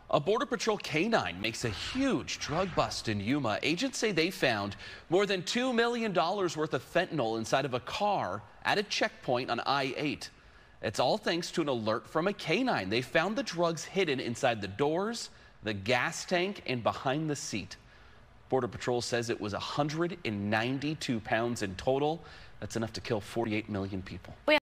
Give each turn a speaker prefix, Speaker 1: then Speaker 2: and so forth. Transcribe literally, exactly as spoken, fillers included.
Speaker 1: A Border Patrol K nine makes a huge drug bust in Yuma. Agents say they found more than two million dollars worth of fentanyl inside of a car at a checkpoint on I eight. It's all thanks to an alert from a K nine. They found the drugs hidden inside the doors, the gas tank, and behind the seat. Border Patrol says it was one hundred ninety-two pounds in total. That's enough to kill forty-eight million people.